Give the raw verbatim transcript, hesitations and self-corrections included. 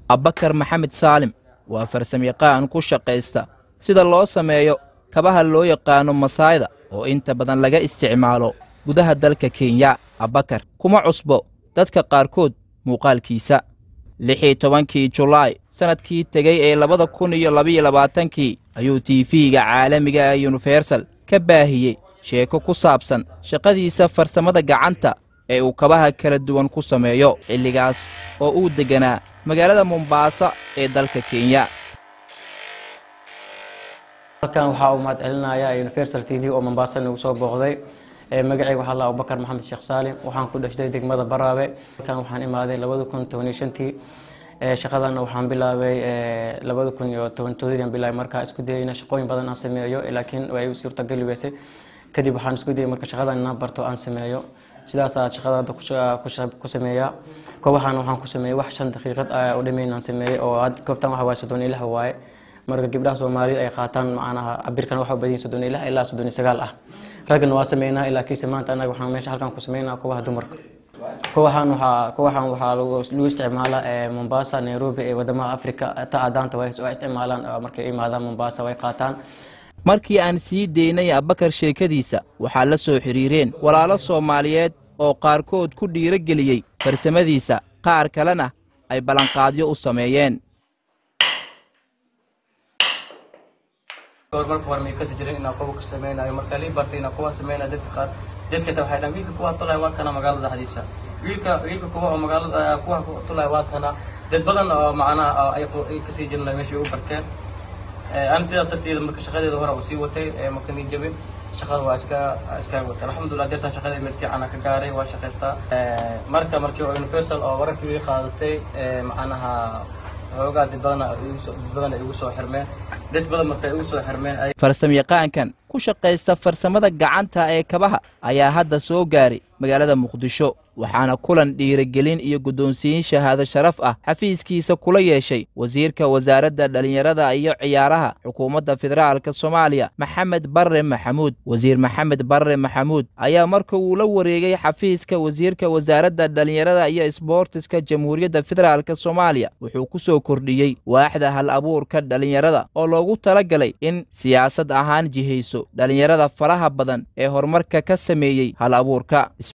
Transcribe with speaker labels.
Speaker 1: Abubakar Maxamed Saalim waa farsamayaqaan ku shaqeysta sida loo sameeyo kabaha loo yaqaano masaayda oo inta badan laga isticmaalo gudaha dalka Kenya. Abubakar kuma cusbo dadka qaarkood muuqaalkiisa. lix iyo tobankii July sanadkii tagay ee labada kun iyo laba iyo labaatan-kii ayuu T V-ga caalamiga ah Universal ka baahiyay sheeko ku saabsan shaqadiisa farsamada gacanta ee uu kabaha kala duwan ku sameeyo xilligaas oo uu deganaa magaalada Mombasa ee dalka Kenya.
Speaker 2: halkan waxa uu mahadcelinayaa Universal T V oo Mombasa nagu soo booqday. magacayga waxa la Abubakar Maxamed Sheekh Saalim waxaan ku dhashay degmada Baraawe. halkan waxaan imaaday labada kun iyo toban iyo shantii shaqadana waxaan bilaabay labada kun iyo toban bilaay markaa isku dayayna shaqooyin badan aan sameeyo laakiin way u suurta gali weysay. kadib waxaan isku dayay marka shaqadan inaan barto aan sameeyo sidaas aad shaqada ku sameeyaa. kooxahan waxaan ku sameeyay wax shan daqiiqad oo dhameynaan sameeyay oo had koobtan waxa waa soddon iyo lix waaye. marka gabdhaha Soomaaliyeed ay qaataan macnaha abirkan waxa badin soddon iyo lix ilaa soddon iyo sagaal ah. ragna waa sameeynaa ilaa kiisa maanta anaga waxaan meesha halkan ku sameeynaa kooxaha dumarka. kooxahan waxa kooxahan waxa lagu isticmaalaa ee Mombasa, Nairobi ee wadamada Afrika ta aadaanta way isticmaalaan markay imaadaan Mombasa way qaataan.
Speaker 1: markii aan sii deynay Abubakar sheekadiisa waxa la soo xiriireen walaalo Soomaaliyeed oo qaarkood ku dhiirigeliyay farsamadiisa qaar kalena ay balanqaadyo u sameeyeen.
Speaker 2: marka hore ma ka jirin in aqoon ku sameeynayo marka li bartayna kuwa sameeyna dadka qaar dadka ta waxay dhambiilka kuwa tolay waa kana magaalada dhexdiisa wiilka wiilka kuwa oo magaalada kuwa tolay waa kana dad badan oo macnaha ay ka sii jirnaa meeshii u barteen. aan sidaas darteeda marka shaqadeeda hore u sii watay marka ni jabin shaqada waa iska iska watay alxamdulillah dadka shaqadeeda mid fiican ka gaaray waa shaqaysta. marka markii Universal oo wararkii qaadatay macnaha hoogaa dad badan badan ay ugu soo xirmeen dad badan markay ugu soo xirmeen ay
Speaker 1: farsamayaqaankan ku shaqeysta farsamada gacanta ee kabaha ayaa hadda soo gaaray magaalada Muqdisho waxaana kulan dhiirigelin iyo guddoonsiin shahaado sharaf ah xafiiskiisa kula yeeshay wasiirka wasaaradda dhalinyarada iyo ciyaaraha xukuumadda federaalka Soomaaliya Maxamed Barre Maxamuud. wasiir Maxamed Barre Maxamuud ayaa markii uu la wareegay xafiiska wasiirka wasaaradda dhalinyarada iyo isboortiska Jamhuuriyadda Federaalka Soomaaliya wuxuu ku soo kordhiyay waaxda hal abuurka dhalinyarada oo loogu talagalay in siyaasad ahaan jihayso dhalinyarada faraha badan ee horumarka ka sameeyay hal abuurka.